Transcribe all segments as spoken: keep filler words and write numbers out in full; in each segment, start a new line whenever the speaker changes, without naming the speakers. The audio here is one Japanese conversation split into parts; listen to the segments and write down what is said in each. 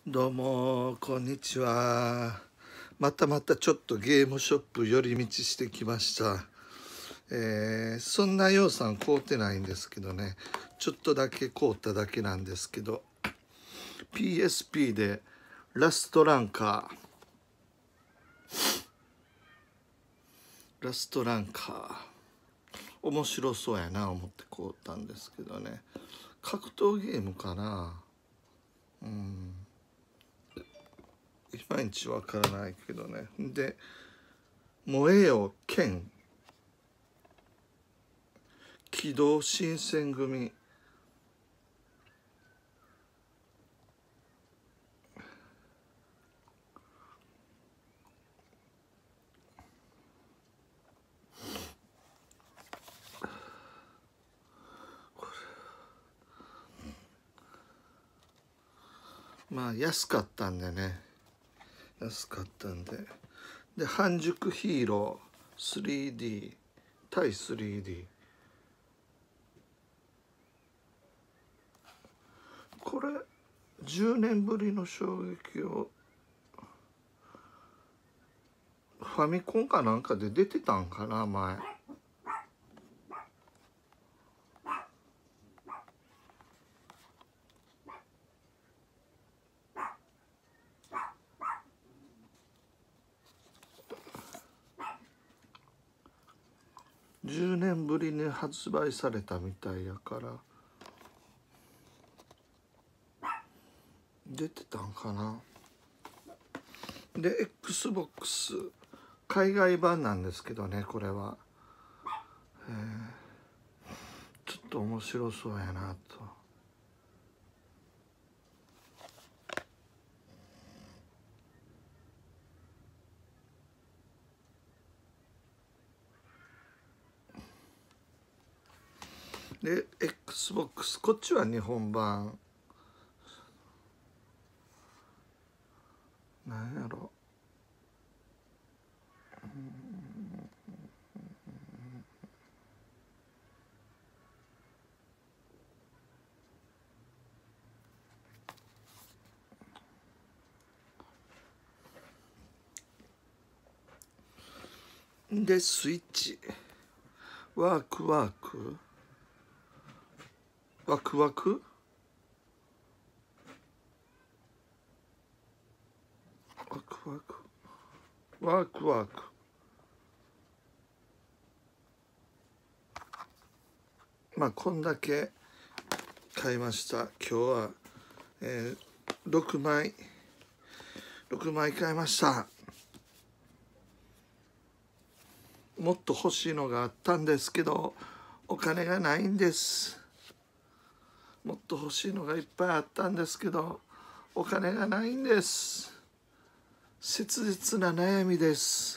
どうもこんにちは。またまたちょっとゲームショップ寄り道してきました。えー、そんなようさん買うてないんですけどね、ちょっとだけ買うただけなんですけど、 ピーエスピー でラストランカーラストランカー面白そうやな思って買うたんですけどね。格闘ゲームかな。うんいまいちわからないけどね。で燃えよ剣機動新選組、まあ安かったんでね安かったんでで半熟ヒーロー スリーディー 対 スリーディー、 これじゅうねんぶりの衝撃をファミコンかなんかで出てたんかな前。じゅうねんぶりに発売されたみたいやから出てたんかな。で エックスボックス 海外版なんですけどね、これは、えー、ちょっと面白そうやなと。で エックスボックス こっちは日本版なんやろ、でスイッチワークワークワクワクワクワクワークワークまあこんだけ買いました。今日は、えー、ろくまいろくまい買いました。もっと欲しいのがあったんですけどお金がないんです。もっと欲しいのがいっぱいあったんですけどお金がないんです。切実な悩みです。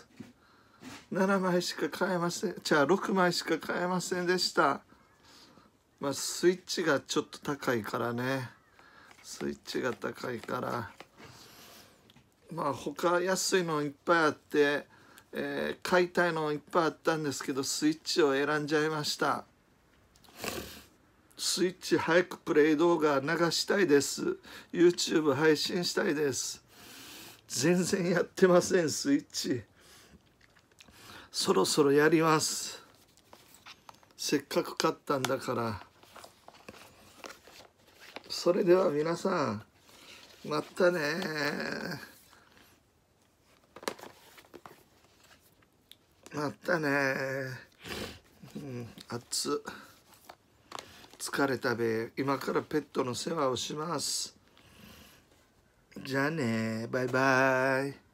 ななまいしか買えません。じゃあろくまいしか買えませんでした。まあスイッチがちょっと高いからね。スイッチが高いからまあ他安いのいっぱいあって、えー、買いたいのいっぱいあったんですけどスイッチを選んじゃいました。スイッチ早くプレイ動画流したいです。 YouTube 配信したいです。全然やってません。スイッチそろそろやります。せっかく買ったんだから。それでは皆さんまたね。またね。うん、暑っ。疲れたべ。今からペットの世話をします。じゃあね、バイバイ。